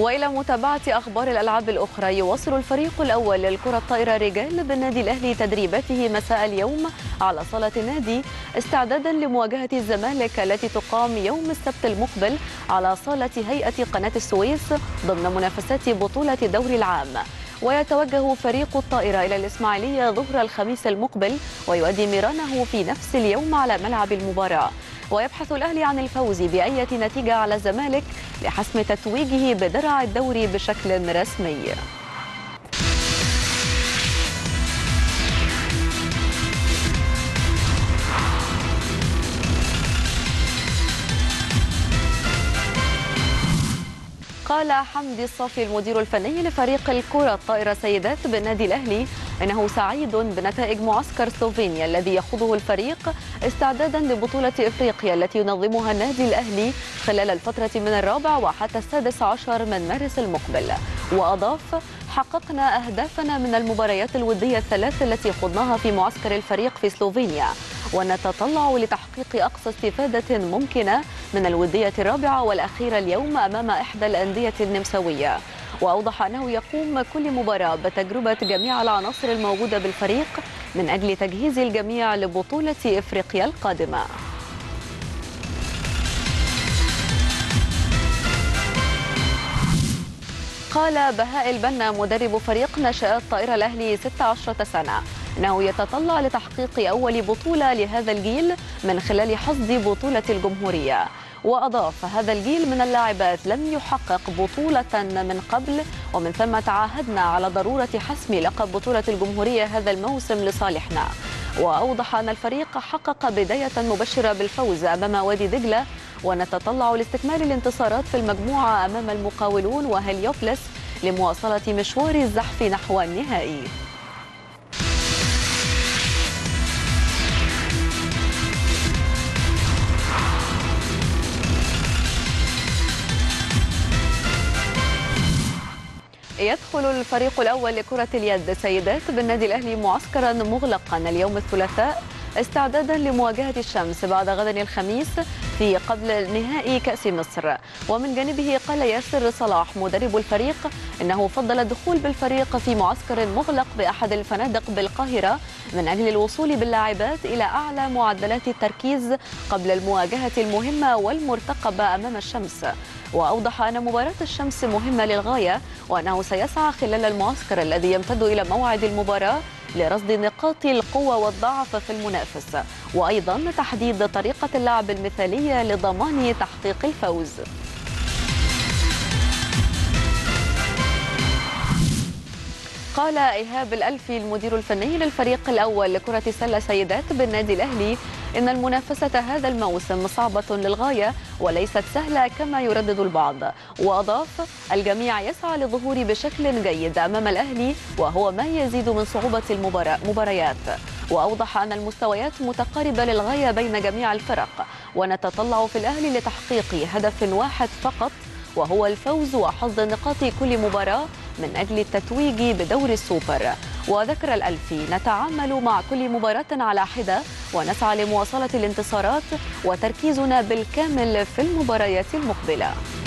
وإلى متابعة أخبار الألعاب الأخرى، يواصل الفريق الأول للكرة الطائرة رجال بالنادي الأهلي تدريباته مساء اليوم على صالة النادي استعدادا لمواجهة الزمالك التي تقام يوم السبت المقبل على صالة هيئة قناة السويس ضمن منافسات بطولة الدوري العام. ويتوجه فريق الطائرة إلى الإسماعيلية ظهر الخميس المقبل ويؤدي ميرانه في نفس اليوم على ملعب المباراة. ويبحث الأهلي عن الفوز بأي نتيجة على الزمالك لحسم تتويجه بدرع الدوري بشكل رسمي. قال حمدي الصافي المدير الفني لفريق الكرة الطائرة سيدات بالنادي الأهلي إنه سعيد بنتائج معسكر سلوفينيا الذي يخوضه الفريق استعدادا لبطولة إفريقيا التي ينظمها النادي الأهلي خلال الفترة من 4 وحتى 16 من مارس المقبل. وأضاف: حققنا أهدافنا من المباريات الودية الثلاث التي خضناها في معسكر الفريق في سلوفينيا، ونتطلع لتحقيق أقصى استفادة ممكنة من الودية الرابعة والأخيرة اليوم أمام إحدى الأندية النمساوية. وأوضح أنه يقوم كل مباراة بتجربة جميع العناصر الموجودة بالفريق من أجل تجهيز الجميع لبطولة إفريقيا القادمة. قال بهاء البنا مدرب فريق ناشئات طائرة الأهلي 16 سنة إنه يتطلع لتحقيق أول بطولة لهذا الجيل من خلال حصد بطولة الجمهورية. وأضاف: هذا الجيل من اللاعبات لم يحقق بطولة من قبل، ومن ثم تعاهدنا على ضرورة حسم لقب بطولة الجمهورية هذا الموسم لصالحنا. وأوضح أن الفريق حقق بداية مبشرة بالفوز أمام وادي دجلة، ونتطلع لاستكمال الانتصارات في المجموعة أمام المقاولون وهليوبلس لمواصلة مشوار الزحف نحو النهائي. يدخل الفريق الأول لكرة اليد سيدات بالنادي الأهلي معسكرا مغلقا اليوم الثلاثاء استعدادا لمواجهة الشمس بعد غد الخميس في قبل نهائي كأس مصر. ومن جانبه قال ياسر صلاح مدرب الفريق إنه فضل الدخول بالفريق في معسكر مغلق بأحد الفنادق بالقاهرة من أجل الوصول باللاعبات إلى أعلى معدلات التركيز قبل المواجهة المهمة والمرتقبة أمام الشمس. وأوضح أن مباراة الشمس مهمة للغاية، وأنه سيسعى خلال المعسكر الذي يمتد إلى موعد المباراة لرصد نقاط القوة والضعف في المنافس، وأيضا تحديد طريقة اللعب المثالية لضمان تحقيق الفوز. قال إيهاب الألفي المدير الفني للفريق الأول لكرة السلة سيدات بالنادي الأهلي إن المنافسة هذا الموسم صعبة للغاية وليست سهلة كما يردد البعض. وأضاف: الجميع يسعى للظهور بشكل جيد أمام الأهلي وهو ما يزيد من صعوبة المباريات. وأوضح أن المستويات متقاربة للغاية بين جميع الفرق، ونتطلع في الأهلي لتحقيق هدف واحد فقط وهو الفوز وحصد نقاط كل مباراة من أجل التتويج بدوري السوبر. وذكر الألفي: نتعامل مع كل مباراة على حدة ونسعى لمواصلة الانتصارات وتركيزنا بالكامل في المباريات المقبلة.